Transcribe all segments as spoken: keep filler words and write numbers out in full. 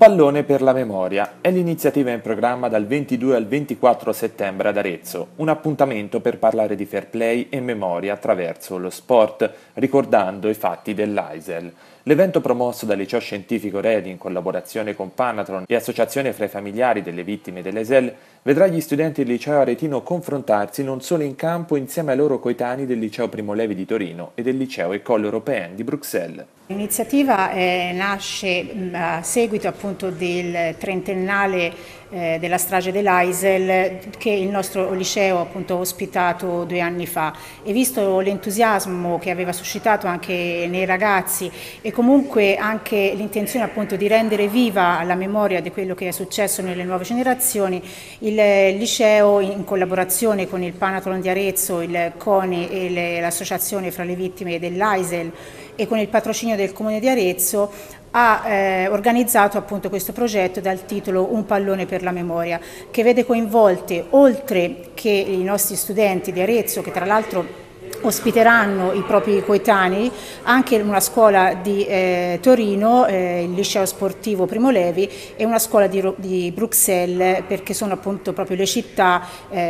pallone per la memoria è l'iniziativa in programma dal ventidue al ventiquattro settembre ad Arezzo, un appuntamento per parlare di fair play e memoria attraverso lo sport, ricordando i fatti dell'A I S E L. L'evento promosso dal Liceo Scientifico Redi in collaborazione con Panatron e Associazione fra i familiari delle vittime dell'A I S E L vedrà gli studenti del liceo aretino confrontarsi non solo in campo insieme ai loro coetanei del liceo Primo Levi di Torino e del liceo École Européenne di Bruxelles. L'iniziativa eh, nasce mh, a seguito appunto del trentennale eh, della strage dell'A I S E L che il nostro liceo appunto ha ospitato due anni fa, e visto l'entusiasmo che aveva suscitato anche nei ragazzi e comunque anche l'intenzione appunto di rendere viva la memoria di quello che è successo nelle nuove generazioni, il liceo, in collaborazione con il Panathlon di Arezzo, il CONI e l'associazione fra le vittime dell'A I S E L e con il patrocinio del Comune di Arezzo, ha eh, organizzato appunto questo progetto dal titolo Un pallone per la memoria, che vede coinvolte, oltre che i nostri studenti di Arezzo, che tra l'altro ospiteranno i propri coetanei, anche una scuola di eh, Torino, eh, il liceo sportivo Primo Levi, e una scuola di, di Bruxelles, perché sono appunto proprio le città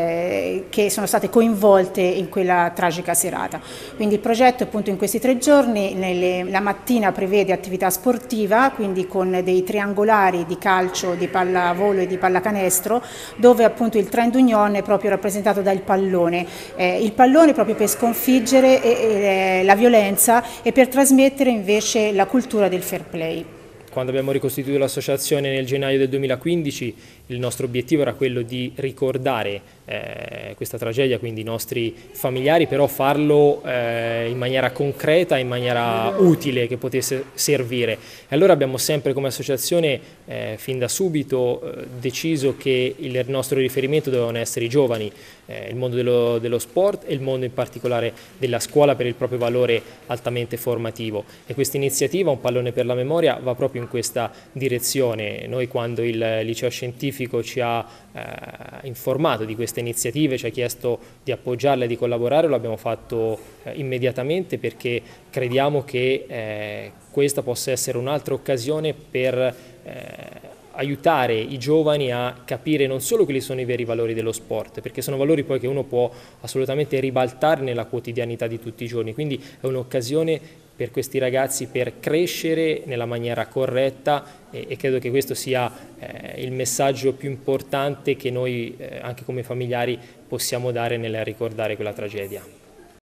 eh, che sono state coinvolte in quella tragica serata. Quindi il progetto appunto in questi tre giorni, nelle, la mattina prevede attività sportiva, quindi con dei triangolari di calcio, di pallavolo e di pallacanestro, dove appunto il trend union è proprio rappresentato dal pallone. Eh, il pallone proprio per sconfiggere sconfiggere e, e, la violenza e per trasmettere invece la cultura del fair play. Quando abbiamo ricostituito l'associazione nel gennaio del duemilaquindici, il nostro obiettivo era quello di ricordare eh, questa tragedia, quindi i nostri familiari, però farlo eh, in maniera concreta, in maniera utile, che potesse servire. E allora abbiamo sempre come associazione eh, fin da subito eh, deciso che il nostro riferimento dovevano essere i giovani, eh, il mondo dello, dello sport e il mondo in particolare della scuola per il proprio valore altamente formativo. E questa iniziativa, Un pallone per la memoria, va proprio in questa direzione. Noi, quando il liceo scientifico ci ha eh, informato di queste iniziative, ci ha chiesto di appoggiarle e di collaborare, lo abbiamo fatto eh, immediatamente, perché crediamo che eh, questa possa essere un'altra occasione per eh, aiutare i giovani a capire non solo quali sono i veri valori dello sport, perché sono valori poi che uno può assolutamente ribaltare nella quotidianità di tutti i giorni, quindi è un'occasione per questi ragazzi per crescere nella maniera corretta, e, e credo che questo sia eh, il messaggio più importante che noi eh, anche come familiari possiamo dare nel ricordare quella tragedia.